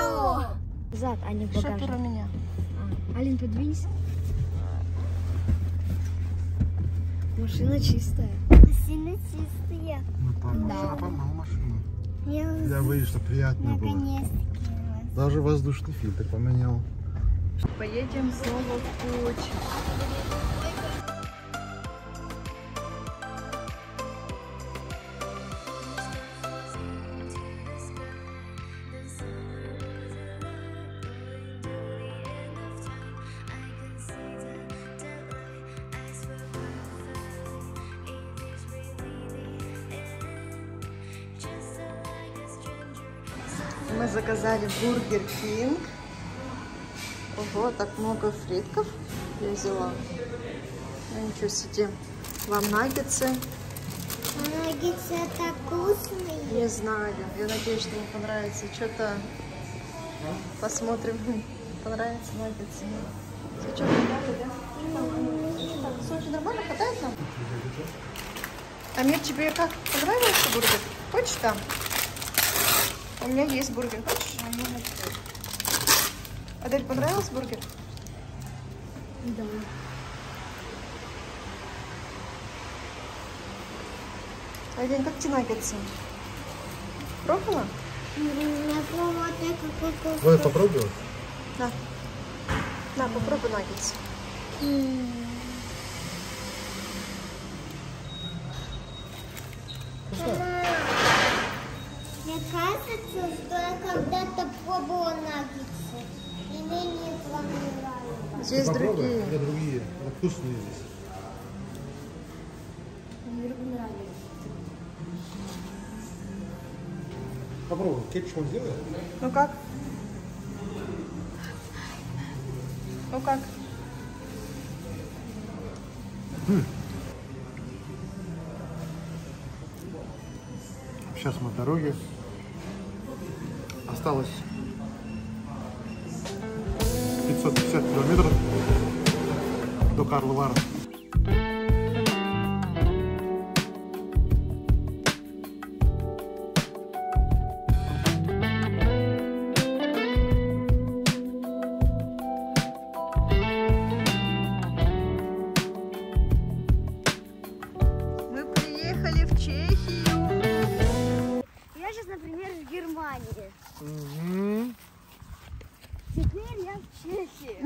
Зад, а не в багажник. Шопер у меня. Алин, подвинься. Машина чистая. Машина чистая. Ну, папа помыл машину. Я боюсь, что приятно было. Наконец-таки. Даже воздушный фильтр поменял. Поедем снова в путь. Мы заказали Бургер Кинг. Ого, так много фритков я взяла. Ну ничего себе. Вам наггетсы. Наггетсы это вкусные. Не знаю. Я надеюсь, что вам понравится. Что-то посмотрим. Понравится наггетсы. Все что, нравится, да? Так, Сочи нормально хватает нам? Амир, тебе как? Понравился бургер? Хочешь там? У меня есть бургер. Хочешь? Адель, понравился бургер? Да. Адель, как тебе наггетсы? Пробовала? Я пробовала только кокос. Вы попробовали? На. На, попробуй наггетсы. Мне кажется, что я когда-то пробовала наггетсы. И мне не понравилось. Здесь другие. Это другие. Это вкусные здесь. Мне нравится. Попробуй. Кетчуп он сделает? Ну как? Ну как? Сейчас мы в дороге. Осталось 550 километров до Карлова Вара. Мы приехали в Чехию. Я сейчас, например, в Германии. Угу. Теперь я в Чехии.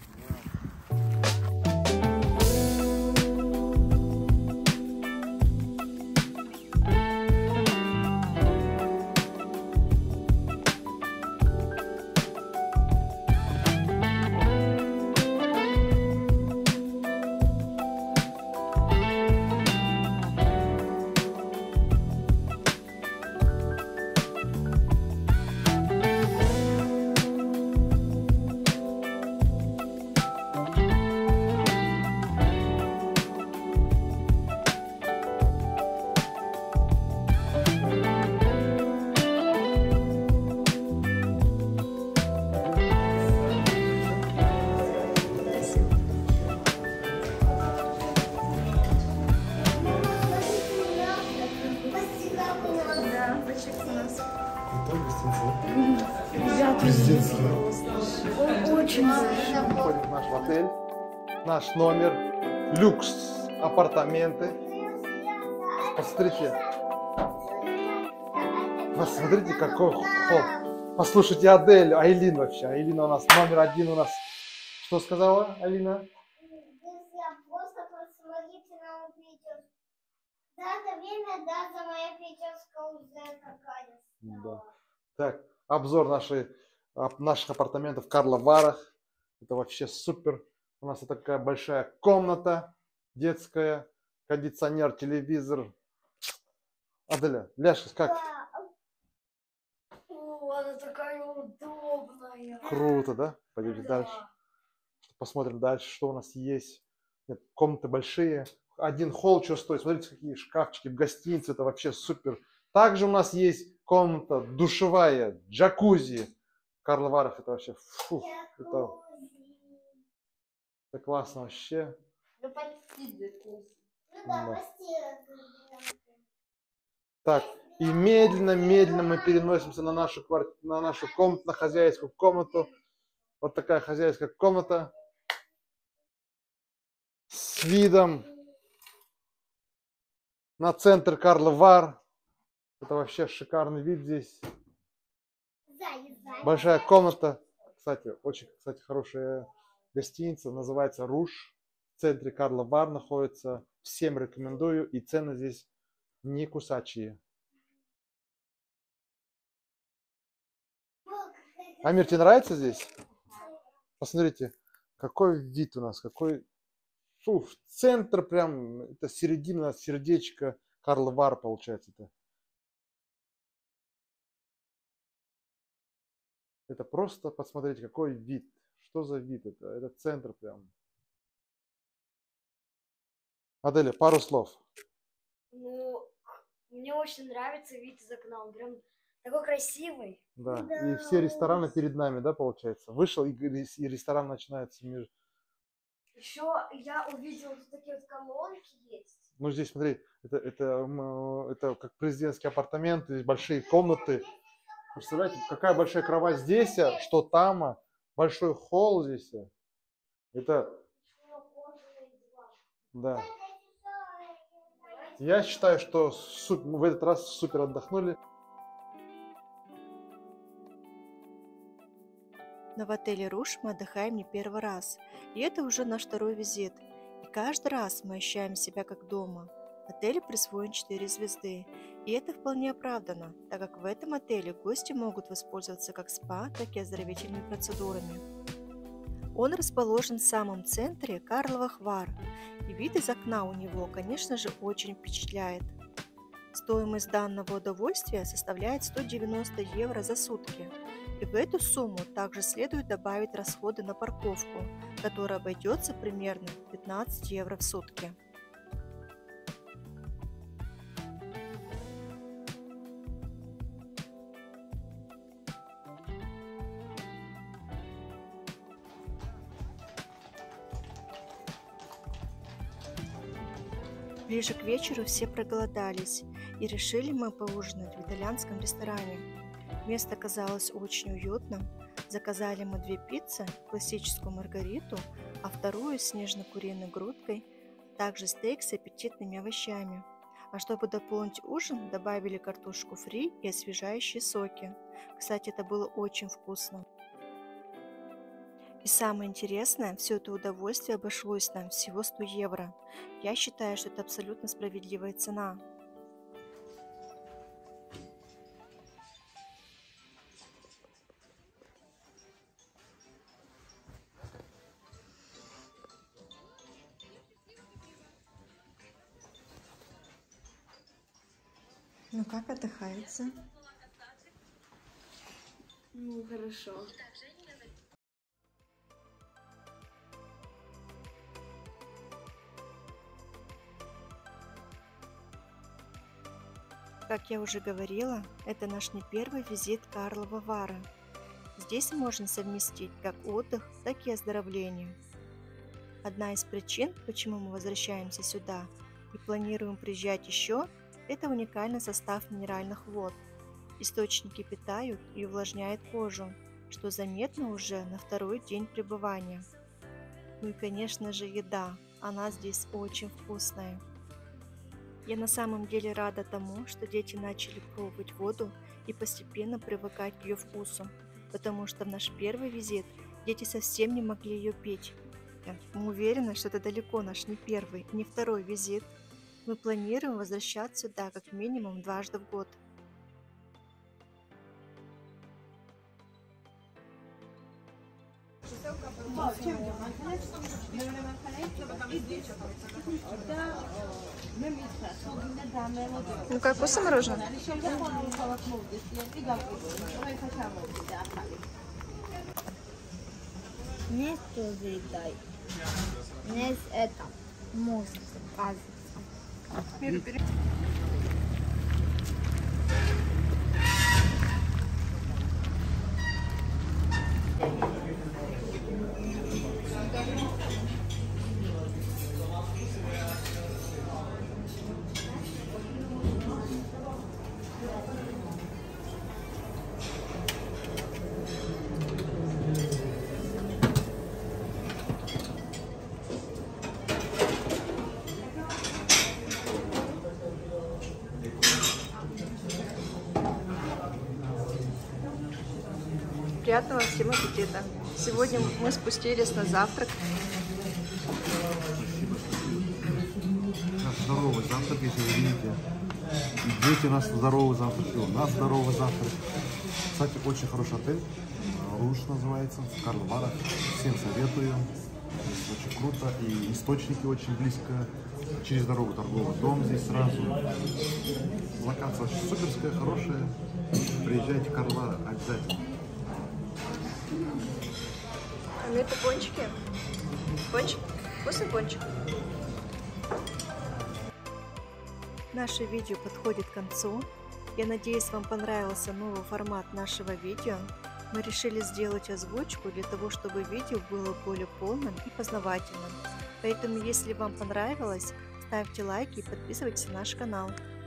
Да, почек у нас. Крутой гостиница. Ребята, Президентский. очень Входим в наш отель. Наш номер. Люкс. Апартаменты. Посмотрите. Посмотрите, какой холл. Послушайте Адель, Айлин вообще. Айлина у нас номер один у нас. Что сказала Алина? Друзья, просто посмотрите на мою прическу. За это время даже моя прическа уже какая-то. Да. Так, обзор наших апартаментов в Карловых Варах. Это вообще супер. У нас вот такая большая комната детская, кондиционер, телевизор. Аделя, ляжешь как? О, она такая удобная. Круто, да? Пойдемте дальше. Посмотрим дальше, что у нас есть. Нет, комнаты большие. Один холл что стоит. Смотрите, какие шкафчики в гостинице. Это вообще супер. Также у нас есть комната душевая, джакузи. В Карловых Варах это вообще это классно вообще. Ну, почти для вкуса. Ну да, Да. постирать. Так, И медленно-медленно мы переносимся на нашу комнату, на хозяйскую комнату. Вот такая хозяйская комната с видом на центр Карлов Вар. Это вообще шикарный вид здесь. Большая комната. Кстати, очень, хорошая гостиница. Называется Руж. В центре Карлов Вар находится. Всем рекомендую. И цены здесь не кусачие. Амир, тебе нравится здесь? Посмотрите, какой вид у нас. Какой... центр прям. Это середина, сердечко Карлов Вар получается. Это просто посмотреть, какой вид. Что за вид это? Это центр прям. Аделя, пару слов. Ну, мне очень нравится вид из окна. Он прям такой красивый. Да. И все рестораны перед нами, да, получается? Вышел, и ресторан начинается. Еще я увидела, что такие вот колонки есть. Ну, здесь, смотри, это как президентские апартаменты, здесь большие комнаты. Представляете, какая большая кровать здесь, что там, большой холл здесь. Это, да. Я считаю, что в этот раз супер отдохнули. Но в отеле Руж мы отдыхаем не первый раз, и это уже наш второй визит. И каждый раз мы ощущаем себя как дома. Отелю присвоен 4 звезды, и это вполне оправдано, так как в этом отеле гости могут воспользоваться как спа, так и оздоровительными процедурами. Он расположен в самом центре Карловых Вар, и вид из окна у него, конечно же, очень впечатляет. Стоимость данного удовольствия составляет 190 евро за сутки. И в эту сумму также следует добавить расходы на парковку, которая обойдется примерно 15 евро в сутки. Ближе к вечеру все проголодались, и решили мы поужинать в итальянском ресторане. Место казалось очень уютным. Заказали мы 2 пиццы, классическую маргариту, а вторую с нежно-куриной грудкой, также стейк с аппетитными овощами. А чтобы дополнить ужин, добавили картошку фри и освежающие соки. Кстати, это было очень вкусно. И самое интересное, все это удовольствие обошлось нам всего 100 евро. Я считаю, что это абсолютно справедливая цена. Ну как отдыхается? Ну, хорошо. Как я уже говорила, это наш не первый визит Карлова Вара. Здесь можно совместить как отдых, так и оздоровление. Одна из причин, почему мы возвращаемся сюда и планируем приезжать еще, это уникальный состав минеральных вод. Источники питают и увлажняют кожу, что заметно уже на 2-й день пребывания. Ну и, конечно же, еда. Она здесь очень вкусная. Я на самом деле рада тому, что дети начали пробовать воду и постепенно привыкать к ее вкусу, потому что в наш первый визит дети совсем не могли ее пить. Мы уверены, что это далеко наш не первый, не 2-й визит. Мы планируем возвращаться сюда как минимум 2 раза в год. Ну как, вкусно мороженое? Мне тоже дай. Мне это мост, кажется. Приятного всем аппетита. Сегодня мы спустились на завтрак. Здоровый завтрак, если вы видите. И дети у нас здоровый завтрак, и у нас здоровый завтрак. Кстати, очень хороший отель. Руш называется, в Карловарах. Всем советую. Здесь очень круто. И источники очень близко. Через дорогу торговый дом здесь сразу. Локация очень суперская, хорошая. Приезжайте в Карловары обязательно. А это пончики. Пончик? Вкусный пончик. Наше видео подходит к концу. Я надеюсь, вам понравился новый формат нашего видео. Мы решили сделать озвучку для того, чтобы видео было более полным и познавательным. Поэтому, если вам понравилось, ставьте лайки и подписывайтесь на наш канал.